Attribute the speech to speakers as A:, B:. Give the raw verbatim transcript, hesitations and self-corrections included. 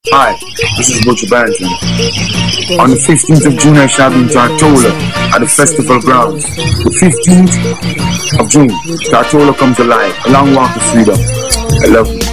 A: Hi, this is Buju Banton. On the fifteenth of June, I shall be in Tartola at the festival grounds. The fifteenth of June, Tartola comes alive. A long walk to freedom. I love you.